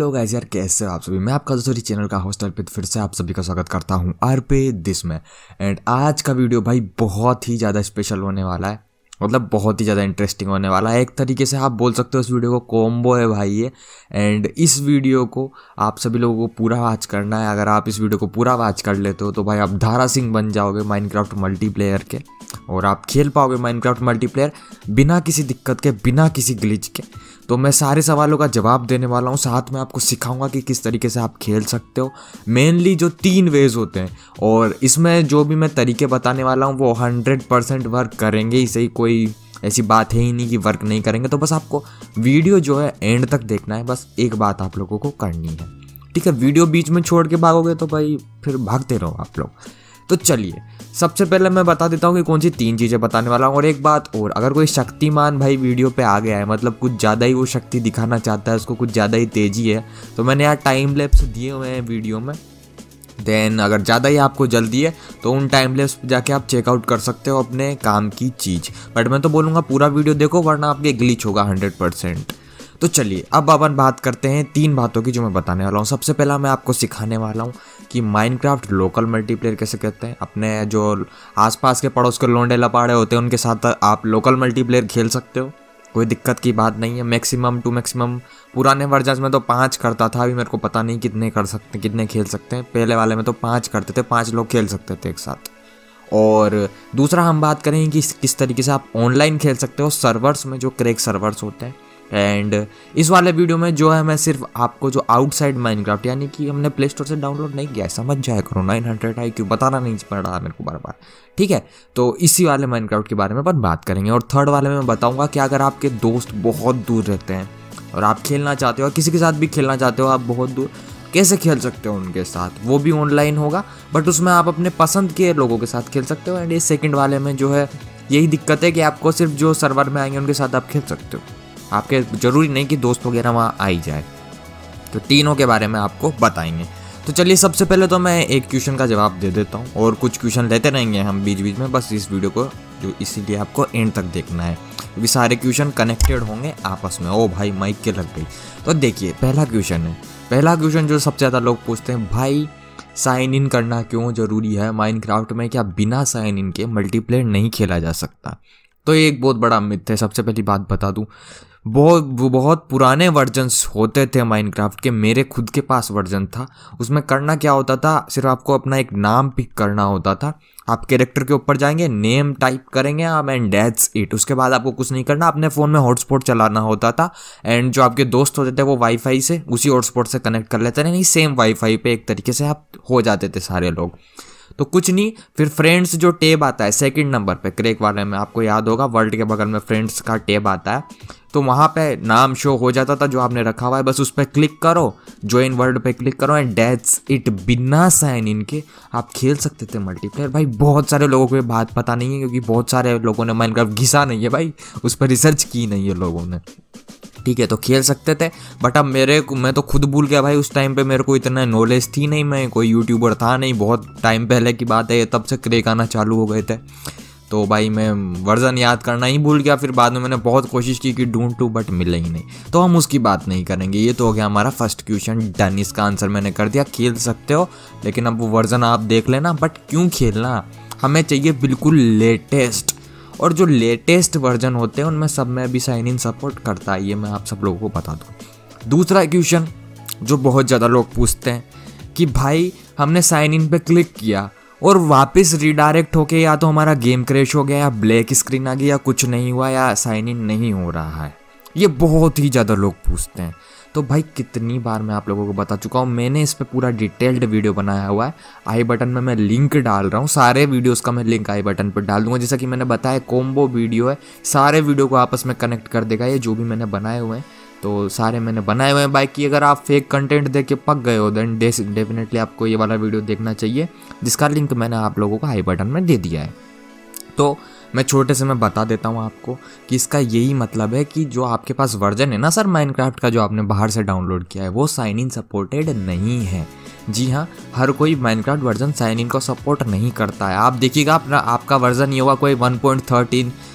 Hello guys यार, कैसे हो आप सभी। मैं आपका दूसरी चैनल का होस्ट अर्पित फिर से आप सभी का स्वागत करता हूं अर्पित दिस में। एंड आज का वीडियो भाई बहुत ही ज़्यादा स्पेशल होने वाला है, मतलब बहुत ही ज़्यादा इंटरेस्टिंग होने वाला है। एक तरीके से आप बोल सकते हो इस वीडियो को कॉम्बो है भाई ये। एंड इस वीडियो को आप सभी लोगों को पूरा वॉच करना है। अगर आप इस वीडियो को पूरा वॉच कर लेते हो तो भाई आप धारा सिंह बन जाओगे माइनक्राफ्ट मल्टीप्लेयर के, और आप खेल पाओगे माइनक्राफ्ट मल्टीप्लेयर बिना किसी दिक्कत के, बिना किसी ग्लिच के। तो मैं सारे सवालों का जवाब देने वाला हूँ, साथ में आपको सिखाऊंगा कि किस तरीके से आप खेल सकते हो। मेनली जो 3 वेज होते हैं, और इसमें जो भी मैं तरीके बताने वाला हूँ वो 100% वर्क करेंगे ही सही। कोई ऐसी बात है ही नहीं कि वर्क नहीं करेंगे। तो बस आपको वीडियो जो है एंड तक देखना है। बस एक बात आप लोगों को करनी है, ठीक है। वीडियो बीच में छोड़ के भागोगे तो भाई फिर भागते रहो आप लोग। तो चलिए सबसे पहले मैं बता देता हूँ कि कौन सी 3 चीज़ें बताने वाला हूँ। और एक बात और, अगर कोई शक्तिमान भाई वीडियो पे आ गया है, मतलब कुछ ज़्यादा ही वो शक्ति दिखाना चाहता है, उसको कुछ ज़्यादा ही तेज़ी है, तो मैंने यार टाइम लैप्स दिए हुए हैं वीडियो में। देन अगर ज़्यादा ही आपको जल्दी है तो उन टाइम लैप्स पे जाके आप चेकआउट कर सकते हो अपने काम की चीज़। बट मैं तो बोलूँगा पूरा वीडियो देखो, वरना आपके ग्लिच होगा 100%। तो चलिए अब अपन बात करते हैं 3 बातों की जो मैं बताने वाला हूँ। सबसे पहला मैं आपको सिखाने वाला हूँ कि माइनक्राफ्ट लोकल मल्टीप्लेयर कैसे कहते हैं। अपने जो आसपास के पड़ोस के लोंडे लपाड़े होते हैं उनके साथ आप लोकल मल्टीप्लेयर खेल सकते हो, कोई दिक्कत की बात नहीं है। मैक्सिमम टू मैक्सिमम पुराने वर्जन में तो 5 करता था, अभी मेरे को पता नहीं कितने कर सकते, कितने खेल सकते हैं। पहले वाले में तो 5 करते थे, 5 लोग खेल सकते थे एक साथ। और दूसरा हम बात करेंगे कि किस तरीके से आप ऑनलाइन खेल सकते हो सर्वर्स में, जो क्रैक सर्वर्स होते हैं। एंड इस वाले वीडियो में जो है मैं सिर्फ आपको जो आउटसाइड माइनक्राफ्ट, यानी कि हमने प्ले स्टोर से डाउनलोड नहीं किया है, समझ जाया करो, 900 IQ बताना नहीं पड़ रहा मेरे को बार बार, ठीक है। तो इसी वाले माइनक्राफ्ट के बारे में अपन बात करेंगे। और थर्ड वाले में बताऊंगा कि अगर आपके दोस्त बहुत दूर रहते हैं और आप खेलना चाहते हो, किसी के साथ भी खेलना चाहते हो, आप बहुत दूर कैसे खेल सकते हो उनके साथ। वो भी ऑनलाइन होगा, बट उसमें आप अपने पसंद के लोगों के साथ खेल सकते हो। एंड ये सेकंड वाले में जो है यही दिक्कत है कि आपको सिर्फ जो सर्वर में आएंगे उनके साथ आप खेल सकते हो, आपके ज़रूरी नहीं कि दोस्त वगैरह वहाँ आ ही जाए। तो तीनों के बारे में आपको बताएंगे। तो चलिए सबसे पहले तो मैं एक क्वेश्चन का जवाब दे देता हूँ, और कुछ क्वेश्चन लेते रहेंगे हम बीच बीच में, बस इस वीडियो को जो इसीलिए आपको एंड तक देखना है, क्योंकि सारे क्वेश्चन कनेक्टेड होंगे आपस में। ओ भाई माइक के लग गई। तो देखिए पहला क्वेश्चन जो सबसे ज़्यादा लोग पूछते हैं, भाई साइन इन करना क्यों ज़रूरी है माइनक्राफ्ट में, क्या बिना साइन इन के मल्टीप्लेयर नहीं खेला जा सकता। तो ये एक बहुत बड़ा मिथ है। सबसे पहली बात बता दूं, बहुत पुराने वर्जन्स होते थे माइनक्राफ्ट के। मेरे खुद के पास वर्जन था, उसमें करना क्या होता था, सिर्फ आपको अपना एक नाम पिक करना होता था। आप कैरेक्टर के ऊपर जाएंगे, नेम टाइप करेंगे आप, एंड दैट्स इट। उसके बाद आपको कुछ नहीं करना, अपने फ़ोन में हॉटस्पॉट चलाना होता था। एंड जो आपके दोस्त होते थे वो वाईफाई से उसी हॉटस्पॉट से कनेक्ट कर लेते थे, नहीं सेम वाईफाई पे एक तरीके से आप हो जाते थे सारे लोग। तो कुछ नहीं, फिर फ्रेंड्स जो टैब आता है सेकंड नंबर पे क्रैक वाले में, आपको याद होगा वर्ल्ड के बगल में फ्रेंड्स का टैब आता है, तो वहाँ पे नाम शो हो जाता था जो आपने रखा हुआ है। बस उस पर क्लिक करो, ज्वाइन वर्ल्ड पे क्लिक करो, एंड दैट्स इट। बिना साइन इन के आप खेल सकते थे मल्टीप्लेयर। भाई बहुत सारे लोगों को ये बात पता नहीं है, क्योंकि बहुत सारे लोगों ने माइनक्राफ्ट घिसा नहीं है भाई, उस पर रिसर्च की नहीं है लोगों ने, ठीक है। तो खेल सकते थे, बट अब मैं तो खुद भूल गया भाई। उस टाइम पे मेरे को इतना नॉलेज थी नहीं, मैं कोई यूट्यूबर था नहीं, बहुत टाइम पहले की बात है, तब से क्रैक आना चालू हो गए थे। तो भाई मैं वर्जन याद करना ही भूल गया। फिर बाद में मैंने बहुत कोशिश की कि ढूंढूं, बट मिला ही नहीं। तो हम उसकी बात नहीं करेंगे। ये तो हो गया हमारा फर्स्ट क्वेश्चन डन। इसका आंसर मैंने कर दिया, खेल सकते हो, लेकिन अब वो वर्जन आप देख लेना। बट क्यों खेलना, हमें चाहिए बिल्कुल लेटेस्ट, और जो लेटेस्ट वर्जन होते हैं उनमें सब में भी साइन इन सपोर्ट करता है, ये मैं आप सब लोगों को बता दूँ। दूसरा क्वेश्चन जो बहुत ज़्यादा लोग पूछते हैं कि भाई हमने साइन इन पे क्लिक किया और वापस रिडायरेक्ट होके या तो हमारा गेम क्रैश हो गया, या ब्लैक स्क्रीन आ गई, या कुछ नहीं हुआ, या साइन इन नहीं हो रहा है। ये बहुत ही ज़्यादा लोग पूछते हैं। तो भाई कितनी बार मैं आप लोगों को बता चुका हूँ, मैंने इस पे पूरा डिटेल्ड वीडियो बनाया हुआ है। आई बटन में मैं लिंक डाल रहा हूँ, सारे वीडियोस का मैं लिंक आई बटन पर डाल दूंगा। जैसा कि मैंने बताया कॉम्बो वीडियो है, सारे वीडियो को आपस में कनेक्ट कर देगा ये, जो भी मैंने बनाए हुए हैं। तो सारे मैंने बनाए हुए हैं। बाकी अगर आप फेक कंटेंट देख के पक गए हो, देन डेफिनेटली आपको ये वाला वीडियो देखना चाहिए, जिसका लिंक मैंने आप लोगों को आई बटन में दे दिया है। तो मैं छोटे से मैं बता देता हूँ आपको कि इसका यही मतलब है कि जो आपके पास वर्जन है ना सर माइनक्राफ्ट का, जो आपने बाहर से डाउनलोड किया है, वो साइन इन सपोर्टेड नहीं है। जी हाँ, हर कोई माइनक्राफ्ट वर्जन साइन इन को सपोर्ट नहीं करता है। आप देखिएगा आपका वर्जन ये होगा कोई 1.13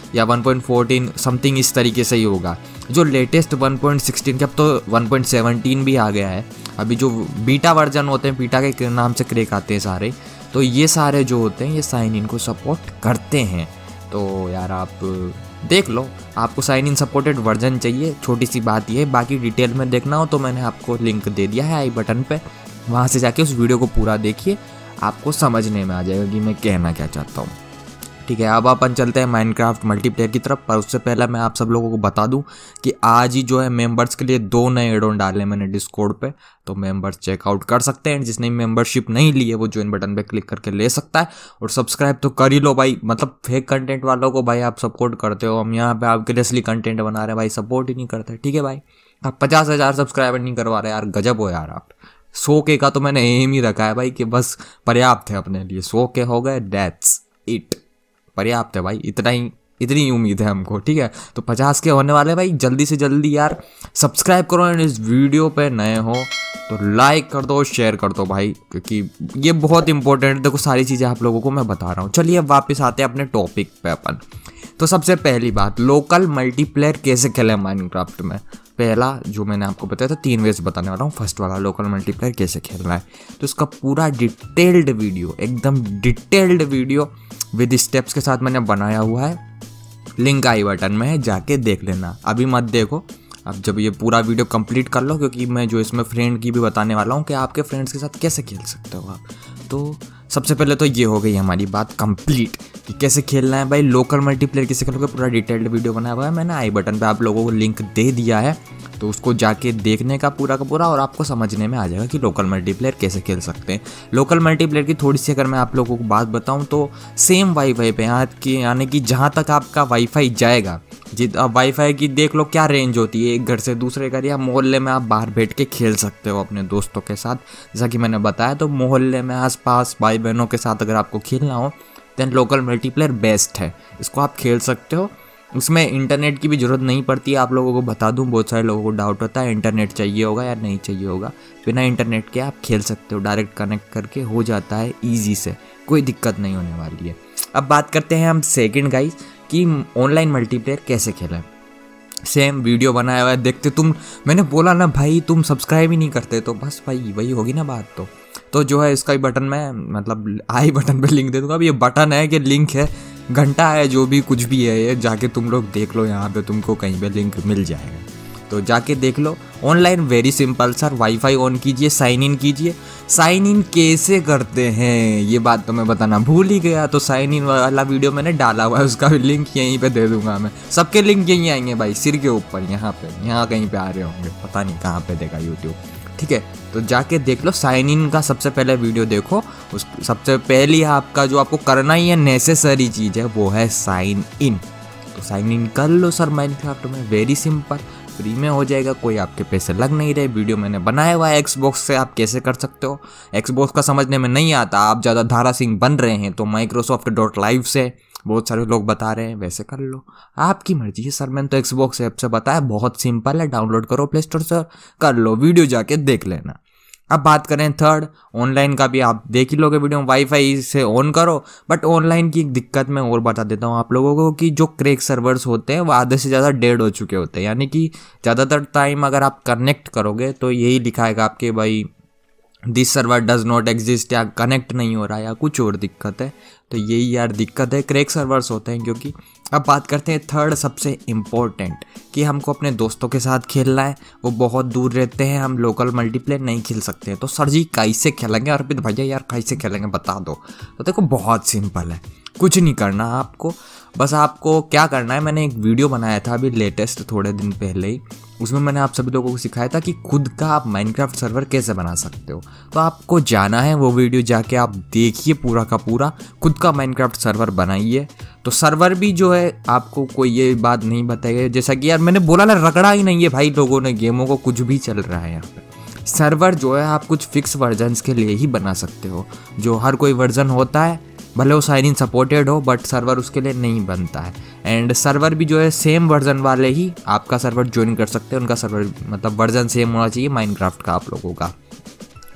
या 1.14 समथिंग इस तरीके से ही होगा। जो लेटेस्ट 1.16 के, अब तो 1.17 भी आ गया है, अभी जो बीटा वर्जन होते हैं, बीटा के नाम से क्रैक आते हैं सारे, तो ये सारे जो होते हैं ये साइन इन को सपोर्ट करते हैं। तो यार आप देख लो, आपको साइन इन सपोर्टेड वर्जन चाहिए, छोटी सी बात ये है। बाकी डिटेल में देखना हो तो मैंने आपको लिंक दे दिया है आई बटन पे, वहाँ से जाके उस वीडियो को पूरा देखिए, आपको समझने में आ जाएगा कि मैं कहना क्या चाहता हूँ। ठीक है, अब अपन चलते हैं माइनक्राफ्ट मल्टीप्लेयर की तरफ। पर उससे पहले मैं आप सब लोगों को बता दूं कि आज ही जो है मेंबर्स के लिए 2 नए एड ऑन डाले मैंने डिस्कॉर्ड पे, तो मेंबर्स चेकआउट कर सकते हैं। जिसने मेंबरशिप नहीं ली है वो ज्वाइन बटन पे क्लिक करके ले सकता है, और सब्सक्राइब तो कर ही लो भाई। मतलब फेक कंटेंट वालों को भाई आप सपोर्ट करते हो, हम यहाँ पे आपके लिए असली कंटेंट बना रहे हैं भाई, सपोर्ट ही नहीं करते। ठीक है भाई, आप 50,000 सब्सक्राइबर नहीं करवा रहे यार, गजब हो यार आप। 100K का तो मैंने एम ही रखा है भाई कि बस पर्याप्त है अपने लिए, 100K हो गए, दैट्स इट, पर्याप्त है भाई, इतनी उम्मीद है हमको। ठीक है, तो 50K होने वाले भाई, जल्दी से जल्दी यार सब्सक्राइब करो, एंड इस वीडियो पे नए हो तो लाइक कर दो, शेयर कर दो भाई, क्योंकि ये बहुत इंपॉर्टेंट है। देखो सारी चीज़ें आप लोगों को मैं बता रहा हूँ। चलिए अब वापस आते हैं अपने टॉपिक पे अपन। तो सबसे पहली बात, लोकल मल्टीप्लेयर कैसे खेलें माइनक्राफ्ट में। पहला जो मैंने आपको बताया था 3 वेज बताने वाला हूँ। फर्स्ट वाला लोकल मल्टीप्लेयर कैसे खेलना है, तो इसका पूरा डिटेल्ड वीडियो, एकदम डिटेल्ड वीडियो विद स्टेप्स के साथ मैंने बनाया हुआ है, लिंक आई बटन में है, जाके देख लेना। अभी मत देखो, अब जब ये पूरा वीडियो कंप्लीट कर लो, क्योंकि मैं जो इसमें फ्रेंड की भी बताने वाला हूँ कि आपके फ्रेंड्स के साथ कैसे खेल सकते हो आप। तो सबसे पहले तो ये हो गई हमारी बात कंप्लीट कि कैसे खेलना है भाई। लोकल मल्टीप्लेयर कैसे खेलोगे, पूरा डिटेल्ड वीडियो बनाया हुआ है मैंने, आई बटन पे आप लोगों को लिंक दे दिया है, तो उसको जाके देखने का पूरा, और आपको समझने में आ जाएगा कि लोकल मल्टीप्लेयर कैसे खेल सकते हैं। लोकल मल्टीप्लेयर की थोड़ी सी अगर मैं आप लोगों को बात बताऊं तो सेम वाईफाई पे, यानी कि जहाँ तक आपका वाईफाई जाएगा, अब वाईफाई की देख लो क्या रेंज होती है, एक घर से दूसरे घर या मोहल्ले में आप बाहर बैठ के खेल सकते हो अपने दोस्तों के साथ। जैसा कि मैंने बताया, तो मोहल्ले में आसपास भाई बहनों के साथ अगर आपको खेलना हो देन लोकल मल्टीप्लेयर बेस्ट है, इसको आप खेल सकते हो। उसमें इंटरनेट की भी ज़रूरत नहीं पड़ती है। आप लोगों को बता दूं, बहुत सारे लोगों को डाउट होता है इंटरनेट चाहिए होगा या नहीं चाहिए होगा। बिना इंटरनेट के आप खेल सकते हो, डायरेक्ट कनेक्ट करके हो जाता है ईजी से, कोई दिक्कत नहीं होने वाली है। अब बात करते हैं हम सेकंड गाइस कि ऑनलाइन मल्टीप्लेयर कैसे खेलें। सेम वीडियो बनाया हुआ है, देखते तुम, मैंने बोला ना भाई तुम सब्सक्राइब ही नहीं करते, तो बस भाई वही होगी ना बात। तो जो है इसका ही बटन में, मतलब आई बटन पे लिंक दे दूंगा। अब ये बटन है कि लिंक है, घंटा है, जो भी कुछ भी है, ये जाके तुम लोग देख लो, यहाँ पे तुमको कहीं पे लिंक मिल जाएगा, तो जाके देख लो। Online very simple sir, wifi on कीजिए, साइन इन कीजिए। साइन इन कैसे करते हैं ये बात तो मैं बताना भूल ही गया, तो साइन इन वाला वीडियो मैंने डाला हुआ है, उसका भी लिंक यहीं पे दे दूंगा मैं। सबके लिंक यहीं आएंगे भाई, सिर के ऊपर, यहाँ कहीं पे आ रहे होंगे, पता नहीं कहाँ पे देगा यूट्यूब। ठीक है, तो जाके देख लो। साइन इन का सबसे पहले वीडियो देखो, उस सबसे पहली आपका जो आपको करना ही है, नेसेसरी चीज़ है, वो है साइन इन। तो साइन इन कर लो सर माइनक्राफ्ट में, वेरी सिंपल, फ्री में हो जाएगा, कोई आपके पैसे लग नहीं रहे। वीडियो मैंने बनाया हुआ है एक्सबॉक्स से, आप कैसे कर सकते हो। एक्सबॉक्स का समझने में नहीं आता, आप ज़्यादा धारा सिंह बन रहे हैं तो Microsoft.live से बहुत सारे लोग बता रहे हैं, वैसे कर लो, आपकी मर्जी है सर। मैंने तो एक्सबॉक्स ऐप से बताया, बहुत सिंपल है, डाउनलोड करो प्ले स्टोर से, कर लो, वीडियो जाके देख लेना। अब बात करें थर्ड, ऑनलाइन का भी आप देख ही लोगे वीडियो, वाईफाई से ऑन करो। बट ऑनलाइन की एक दिक्कत मैं और बता देता हूँ आप लोगों को कि जो क्रैक सर्वर्स होते हैं वो आधे से ज़्यादा डेड हो चुके होते हैं, यानी कि ज़्यादातर टाइम अगर आप कनेक्ट करोगे तो यही लिखाएगा आपके भाई this server does not exist, या कनेक्ट नहीं हो रहा, या कुछ और दिक्कत है। तो यही यार दिक्कत है, क्रैक सर्वर्स होते हैं क्योंकि। अब बात करते हैं थर्ड सबसे इम्पोर्टेंट, कि हमको अपने दोस्तों के साथ खेलना है, वो बहुत दूर रहते हैं, हम लोकल मल्टीप्लेयर नहीं खेल सकते हैं। तो सर जी कैसे खेलेंगे अर्पित भैया, यार कैसे खेलेंगे बता दो। तो देखो बहुत सिंपल है, कुछ नहीं करना आपको, बस आपको क्या करना है, मैंने एक वीडियो बनाया था अभी लेटेस्ट थोड़े दिन पहले ही, उसमें मैंने आप सभी लोगों को सिखाया था कि खुद का आप माइनक्राफ्ट सर्वर कैसे बना सकते हो। तो आपको जाना है, वो वीडियो जाके आप देखिए, पूरा का पूरा खुद का माइनक्राफ्ट सर्वर बनाइए। तो सर्वर भी जो है आपको कोई ये बात नहीं बताएगा, जैसा कि यार मैंने बोला ना, रगड़ा ही नहीं है भाई लोगों ने गेमों को, कुछ भी चल रहा है यहाँ पे। सर्वर जो है आप कुछ फिक्स वर्जन्स के लिए ही बना सकते हो, जो हर कोई वर्जन होता है, भले वो साइन इन सपोर्टेड हो, बट सर्वर उसके लिए नहीं बनता है। एंड सर्वर भी जो है सेम वर्जन वाले ही आपका सर्वर ज्वाइन कर सकते हैं, उनका सर्वर मतलब वर्जन सेम होना चाहिए माइनक्राफ्ट का आप लोगों का।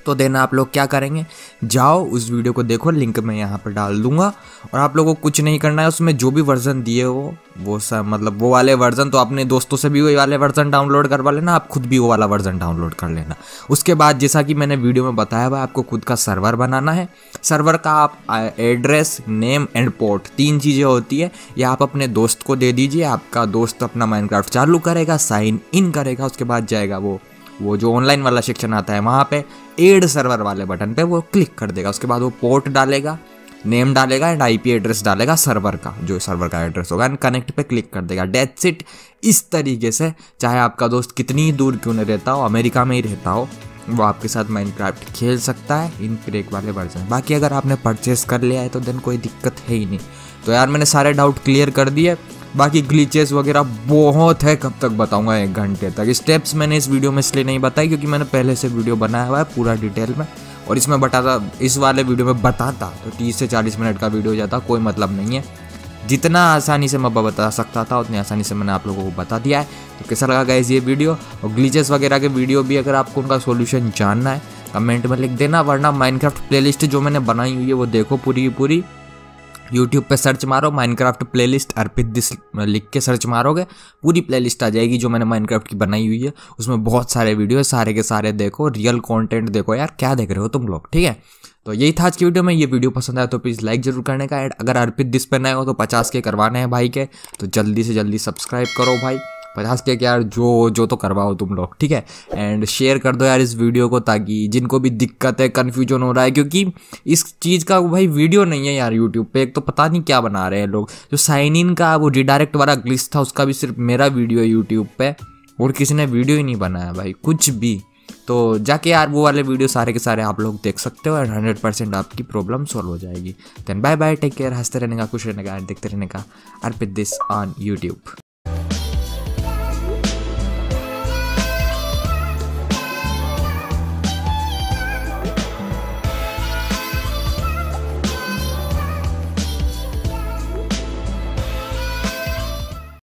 तो देन आप लोग क्या करेंगे, जाओ उस वीडियो को देखो, लिंक मैं यहाँ पर डाल दूंगा। और आप लोगों को कुछ नहीं करना है, उसमें जो भी वर्जन दिए हो वो सब मतलब वो वाले वर्जन, तो अपने दोस्तों से भी वही वाले वर्जन डाउनलोड करवा लेना, आप खुद भी वो वाला वर्जन डाउनलोड कर लेना। उसके बाद जैसा कि मैंने वीडियो में बताया हुआ, आपको खुद का सर्वर बनाना है। सर्वर का आप एड्रेस, नेम एंड पोर्ट 3 चीज़ें होती है, ये आप अपने दोस्त को दे दीजिए। आपका दोस्त अपना माइनक्राफ्ट चालू करेगा, साइन इन करेगा, उसके बाद जाएगा वो जो ऑनलाइन वाला सेक्शन आता है वहाँ पे ऐड सर्वर वाले बटन पे वो क्लिक कर देगा। उसके बाद वो पोर्ट डालेगा, नेम डालेगा एंड आईपी एड्रेस डालेगा सर्वर का, जो सर्वर का एड्रेस होगा, एंड कनेक्ट पे क्लिक कर देगा। That's it. इस तरीके से चाहे आपका दोस्त कितनी दूर क्यों नहीं रहता हो, अमेरिका में ही रहता हो, वो आपके साथ माइनक्राफ्ट खेल सकता है इन क्रेक वाले वर्जन। बाकी अगर आपने परचेस कर लिया है तो देन कोई दिक्कत है ही नहीं। तो यार मैंने सारे डाउट क्लियर कर दिए। बाकी ग्लिचेस वगैरह बहुत है, कब तक बताऊंगा, 1 घंटे तक। स्टेप्स मैंने इस वीडियो में इसलिए नहीं बताई क्योंकि मैंने पहले से वीडियो बनाया हुआ है पूरा डिटेल में, और इसमें बताता, इस वाले वीडियो में बताता तो 30 से 40 मिनट का वीडियो हो जाता, कोई मतलब नहीं है। जितना आसानी से मैं बता सकता था उतनी आसानी से मैंने आप लोगों को बता दिया है। तो कैसा लगा गाइस ये वीडियो, और ग्लिचेस वगैरह के वीडियो भी अगर आपको उनका सोल्यूशन जानना है कमेंट में लिख देना, वरना माइनक्राफ्ट प्लेलिस्ट जो मैंने बनाई हुई है वो देखो पूरी की पूरी। यूट्यूब पे सर्च मारो माइनक्राफ्ट प्लेलिस्ट अर्पित दिस लिख के सर्च मारोगे, पूरी प्लेलिस्ट आ जाएगी जो मैंने माइनक्राफ्ट की बनाई हुई है। उसमें बहुत सारे वीडियो है, सारे के सारे देखो, रियल कंटेंट देखो यार, क्या देख रहे हो तुम लोग, ठीक है। तो यही था आज की वीडियो में। ये वीडियो पसंद आया तो प्लीज़ लाइक जरूर करने का, एंड अगर अर्पित दिस पे नए हो तो 50 के करवाने हैं भाई के, तो जल्दी से जल्दी सब्सक्राइब करो भाई। 50 के यार जो तो करवाओ तुम लोग, ठीक है। एंड शेयर कर दो यार इस वीडियो को, ताकि जिनको भी दिक्कत है, कन्फ्यूजन हो रहा है, क्योंकि इस चीज़ का भाई वीडियो नहीं है यार यूट्यूब पे। एक तो पता नहीं क्या बना रहे हैं लोग, जो साइन इन का वो रिडायरेक्ट वाला ग्लिच था उसका भी सिर्फ मेरा वीडियो है यूट्यूब पे, और किसी ने वीडियो ही नहीं बनाया भाई कुछ भी। तो जाके यार वो वाले वीडियो सारे के सारे आप लोग देख सकते हो, एंड 100% आपकी प्रॉब्लम सॉल्व हो जाएगी। Then bye bye, take care, हंसते रहने का, खुश रहने का, देखते रहने का। Arpit this on YouTube.